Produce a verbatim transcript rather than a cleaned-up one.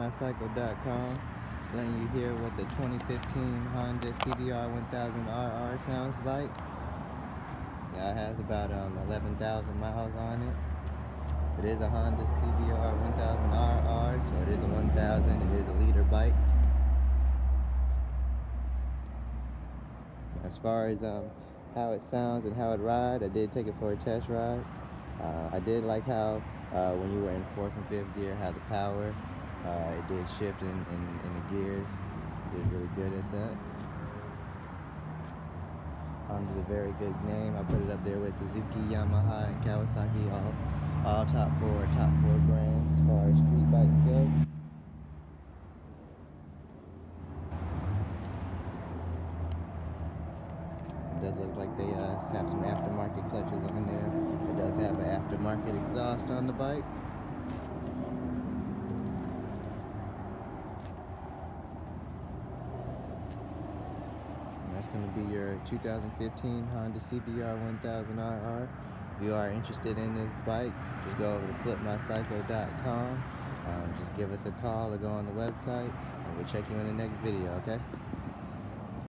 my cycle dot com, letting you hear what the twenty fifteen Honda C B R one thousand R R sounds like. Yeah, it has about um, eleven thousand miles on it. It is a Honda C B R one thousand R R, so it is a one thousand, it is a liter bike. As far as um, how it sounds and how it rides, I did take it for a test ride. Uh, I did like how uh, when you were in fourth and fifth gear, how the power, uh, it did shift in, in, in the gears. It was really good at that. Honda's a very good name. I put it up there with Suzuki, Yamaha, and Kawasaki, all, all top four, top four brands as far as street bikes go. It does look like they uh, have some aftermarket clutches on there. It does have an aftermarket exhaust on the bike. And that's going to be your two thousand fifteen Honda C B R one thousand R R. If you are interested in this bike, just go over to flip my cycle dot com. Um, just give us a call or go on the website, and we'll check you in the next video, okay?